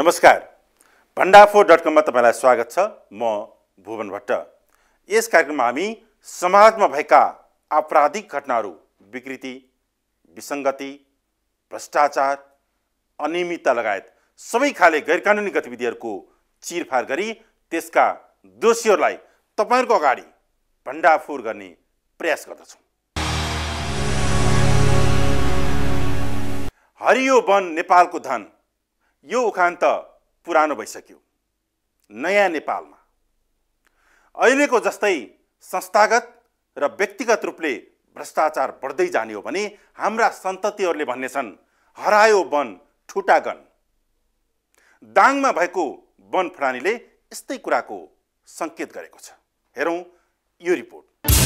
नमस्कार, भण्डाफोर.com मा तपाईलाई स्वागत छ। म भुवन भट्ट। यस कार्यक्रममा हामी समाजमा भएका आपराधिक घटनाहरू, विकृति, विसङ्गति, भ्रष्टाचार, अनियमितता लगायत सबै खाले गैरकानुनी गतिविधिहरूको चिरफार गरी त्यसका दोषीहरूलाई तपाईहरुको अगाडि भण्डाफोर गर्ने प्रयास गर्दछौँ। हरियो वन नेपालको धन, यो उखान त पुरानो भइसक्यो। नयाँ नेपालमा अहिलेको जस्तै संस्थागत र व्यक्तिगत रूपले भ्रष्टाचार बढ्दै जाने हो भने हाम्रा सन्ततिहरूले भन्नेछन् हरायो वन ठुटागन। दाङमा भएको वन फडानीले यस्तै कुराको संकेत गरेको छ। हेरौं यो रिपोर्ट।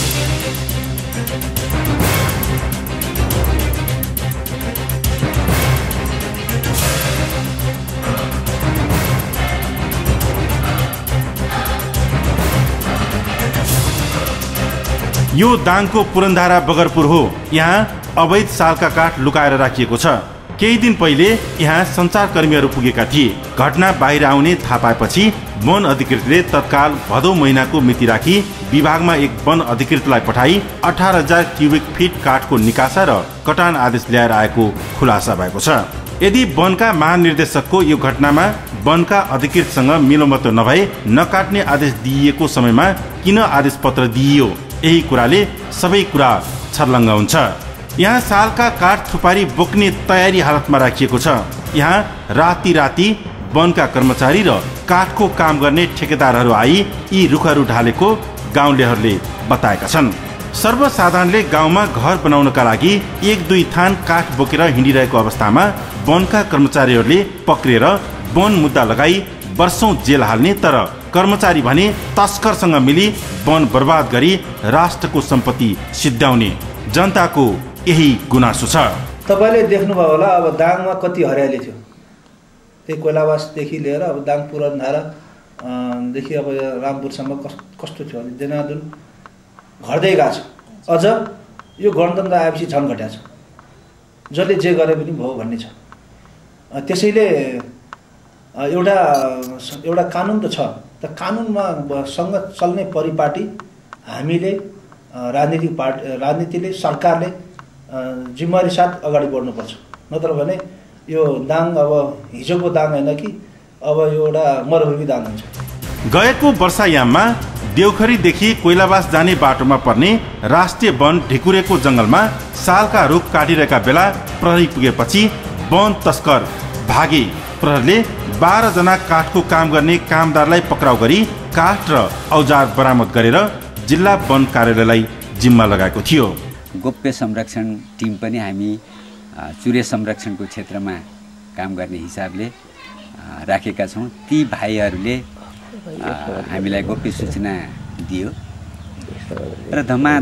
यो दाङको पुरनधारा बगरपुर हो। यहाँ अवैध सालका काठ लुकाएर राखिएको छ। केही दिन पहिले यहाँ सञ्चारकर्मीहरू पुगेका थिए। घटना बाहिर आउने थाहा पाएपछि वन अधिकृतले तत्काल भदौ महिनाको मिति राखी विभागमा एक वन अधिकृतलाई पठाई 18,000 क्युबिक फिट काठको निकासा र कटान आदेश ल्याएर आएको खुलासा भएको छ। यदि वनका महानिर्देशकको यो घटनामा वनका अधिकृतसँग मिलोमतो नभए नकाट्ने आदेश दिइएको समयमा किन आदेश पत्र दिइयो, यही कुराले सबै कुरा छर्लङ्ग हुन्छ। यहाँ सालका काठ थुपारी बोक्ने तयारी हालतमा राखिएको छ। यहाँ राति राति वनका कर्मचारी र काठको काम गर्ने ठेकेदारहरू आई यी रुखहरू ढालेको गाउँलेहरूले बताएका छन्। सर्वसाधारणले गाउँमा घर बनाउनका लागि 1-2 थान काठ बोकेर हिँडिरहेको अवस्थामा वनका कर्मचारीहरूले पक्रिएर वन मुद्दा लगाई वर्षौं जेल हाल्ने, तर कर्मचारी भने तस्करसँग मिली वन बर्बाद गरी राष्ट्रको सम्पत्ति सिद्ध्याउने जनताको यही गुनासो छ। तपाईले देख्नुभयो होला, अब दाङमा कति हरियाली थियो। त्यही कोइलावासदेखि लिएर अब दाङ पुरनधारा देखि अब रामपुरसम्म कस्तो थियो भने दिनादिन घट्दै गएको छ। अझ यो गणतन्त्र आएपछि झन् घट्या छ। जसले जे गरे पनि भयो भन्ने छ। त्यसैले एउटा कानुन त छ, त कानुनमा सँग चल्ने परिपाटी हामीले राजनीतिले सरकारले जिम्मेवारी साथ अगाडि बढ्नुपर्छ। नत्र भने यो दाङ अब हिजोको दाङ होइन कि अब यो एउटा मरुभूमि दाङ हुन्छ। गएको वर्षायाममा देउखरीदेखि कोइलावास जाने बाटोमा पर्ने राष्ट्रिय वन ढिकुरेको जंगलमा सालका रुख काटिरहेका बेला प्रहरी पुगेपछि वन तस्कर भागे। प्रहरीले 12 जना काठको काम गर्ने कामदारलाई पक्राउ गरी काठ र औजार बरामद गरेर जिल्ला वन कार्यालयलाई जिम्मा लगाएको थियो। गोप्य संरक्षण टिम पनि हामी चुरे संरक्षणको क्षेत्रमा काम गर्ने हिसाबले राखेका छौँ। ती भाइहरूले हामीलाई गोप्य सूचना दियो र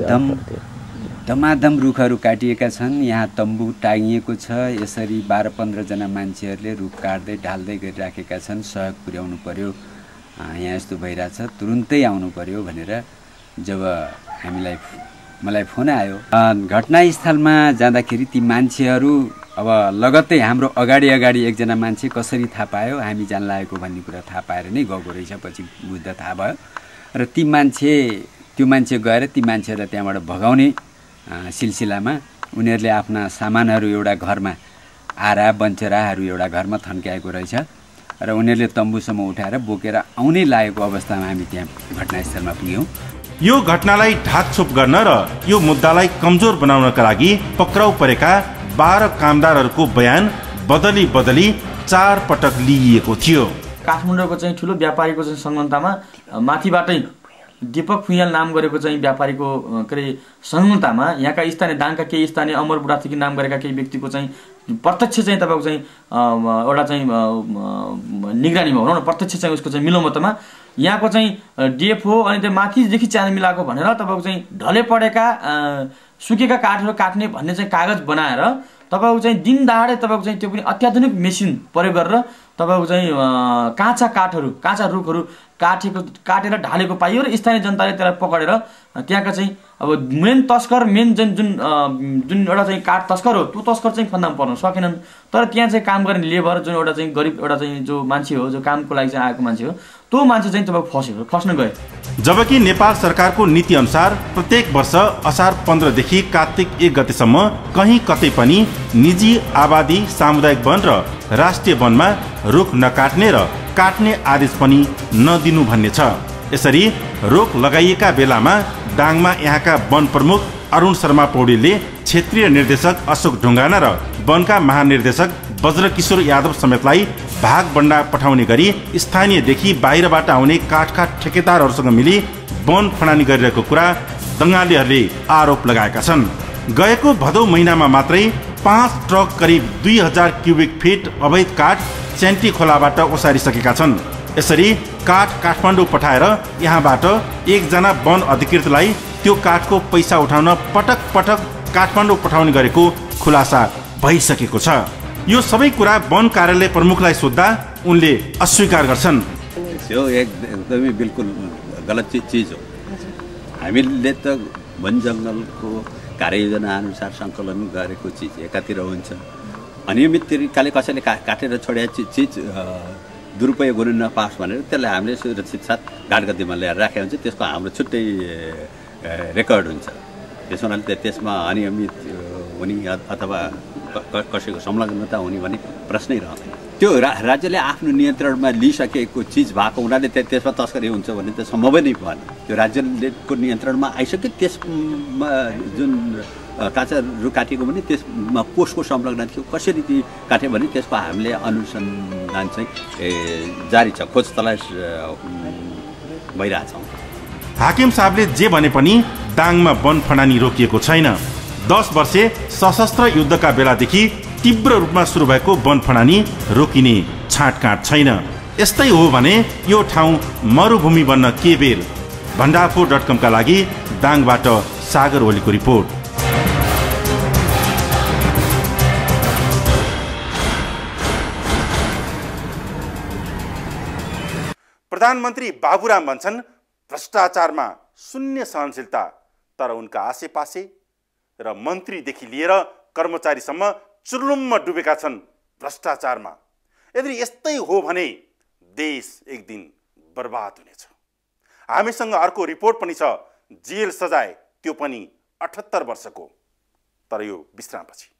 धमाधम रुखहरू काटिएका छन्। यहाँ तम्बु टाँगिएको छ। यसरी 12-15 जना मान्छेहरूले रुख काट्दै ढाल्दै गरिराखेका छन्। सहयोग पुर्याउनु पर्यो, यहाँ यस्तो भइरहेछ, तुरुन्तै आउनु पर्यो भनेर जब मलाई फोन आयो, घटनास्थलमा जाँदाखेरि ती मान्छेहरू अब लगत्तै हाम्रो अगाडि एकजना मान्छे कसरी थाहा पायो, हामी जान लागेको भन्ने कुरा थाहा पाएर नै गएको रहेछ। पछि बुझ्दा थाहा भयो र त्यो मान्छे गएर ती मान्छेहरूलाई त्यहाँबाट भगाउने सिलसिलामा उनीहरूले आफ्ना सामानहरू एउटा घरमा आरा बन्चराहरू एउटा घरमा थन्क्याएको रहेछ र उनीहरूले तम्बुसम्म उठाएर बोकेर आउनै लागेको अवस्थामा हामी त्यहाँ घटनास्थलमा पुग्यौँ। यो घटनालाई ढाकछोप गर्न र यो मुद्दालाई कमजोर बनाउनका लागि पक्राउ परेका 12 कामदारहरूको बयान बदली 4 पटक लिइएको थियो। काठमाडौँको चाहिँ ठुलो व्यापारीको चाहिँ संलग्नतामा माथिबाटै दीपक फुयाल नाम गरेको चाहिँ व्यापारीको संलग्नतामा यहाँका स्थानीय दाङका केही स्थानीय अमर बुढाथोकी नाम गरेका केही व्यक्तिको चाहिँ प्रत्यक्ष चाहिँ तपाईँको चाहिँ एउटा चाहिँ निगरानीमा भनौँ न, प्रत्यक्ष चाहिँ उसको चाहिँ मिलोमतोमा यहाँको चाहिँ डिएफओ अनि त्यो माथिदेखि च्यानल मिलाएको भनेर तपाईँको चाहिँ ढले परेका सुकेका काठहरू काट्ने भन्ने चाहिँ कागज बनाएर तपाईँको चाहिँ दिन दहाडे तपाईँको चाहिँ त्यो पनि अत्याधुनिक मेसिन प्रयोग गरेर तपाईँको चाहिँ काँचा रुखहरू काटेर ढालेको पाइयो र स्थानीय जनताले त्यसलाई पकडेर त्यहाँका चाहिँ अब मेन तस्कर जुन एउटा चाहिँ काठ तस्कर हो त्यो तस्कर चाहिँ फन्दामा पर्न सकेनन्। तर त्यहाँ चाहिँ काम गर्ने लेबर जुन एउटा चाहिँ गरिब एउटा चाहिँ जो मान्छे हो जो कामको लागि चाहिँ आएको मान्छे हो त्यो मान्छे चाहिँ तपाईँ फस्न गयो। जबकि नेपाल सरकारको नीति अनुसार प्रत्येक वर्ष असार 15 देखि कार्तिक 1 गतेसम्म कहीँ कतै पनि निजी आबादी सामुदायिक वन र राष्ट्रिय वनमा रुख नकाट्ने र काट्ने आदेश पनि नदिनु भन्ने छ। यसरी रोक लगाइएका बेलामा दाङमा यहाँका वन प्रमुख अरुण शर्मा पौडेलले क्षेत्रीय निर्देशक अशोक ढुङ्गाना र वनका महानिर्देशक वज्रकिशोर यादव समेतलाई भाग बन्डा पठाउने गरी स्थानीयदेखि बाहिरबाट आउने काठका ठेकेदारहरूसँग मिली वन फडानी गरिरहेको कुरा दङ्गालेहरूले आरोप लगाएका छन्। गएको भदौ महिनामा मात्रै 5 ट्रक करिब 2000 क्युबिक फिट अवैध काठ च्यान्टी खोलाबाट ओसारिसकेका छन्। यसरी काठ काठमाडौँ पठाएर यहाँबाट एकजना वन अधिकृतलाई त्यो काठको पैसा उठाउन पटक पटक काठमाडौँ पठाउने गरेको खुलासा भइसकेको छ। यो सबै कुरा वन कार्यालय प्रमुखलाई सोद्धा उनले अस्वीकार गर्छन्। यो एकदमै बिल्कुल गलत चिज हो। हामीले त वन जङ्गलको कार्ययोजना अनुसार सङ्कलन गरेको चिज एकातिर हुन्छ, अनियमित तरिकाले कसैले काटेर छोडेको चिज दुरुपयोग हुन नपाओस् भनेर त्यसलाई हामीले सुरक्षित साथ घाटगतिमा ल्याएर राखेको हुन्छ। त्यसको हाम्रो छुट्टै रेकर्ड हुन्छ। त्यसो हुनाले त्यसमा अनियमित हुने अथवा कसैको संलग्नता हुने भने प्रश्नै रहँदैन। त्यो राज्यले आफ्नो नियन्त्रणमा लिइसकेको चिज भएको हुनाले त्यसमा तस्करी हुन्छ भन्ने त सम्भवै नै भएन। त्यो राज्यको नियन्त्रणमा आइसक्यो। त्यसमा जुन काँचा रुख काटेको भने त्यसमा कसको संलग्न थियो, कसरी काट्यो भने त्यसको हामीले अनुसन्धान चाहिँ जारी छ, खोज तलास भइरहेछौँ। हाकिम साहबले जे भने पनि दाङमा वन फडानी रोकिएको छैन। 10 वर्षे सशस्त्र युद्धका बेलादेखि तीव्र रूपमा सुरु भएको वन फडानी रोकिने छाँटकाँट छैन। यस्तै हो भने यो ठाउँ मरुभूमि बन्न के बेर। भण्डारफोर.com का लागि दाङबाट सागर ओलीको रिपोर्ट। प्रधानमन्त्री बाबुराम भन्छन् भ्रष्टाचारमा शून्य सहनशीलता, तर उनका आसेपासे र मन्त्रीदेखि लिएर कर्मचारीसम्म चुर्लुम्म डुबेका छन् भ्रष्टाचारमा। यदि यस्तै हो भने देश एक दिन बर्बाद हुनेछ। हामीसँग अर्को रिपोर्ट पनि छ, जेल सजाय, त्यो पनि 78 वर्षको। तर यो विश्रामपछि।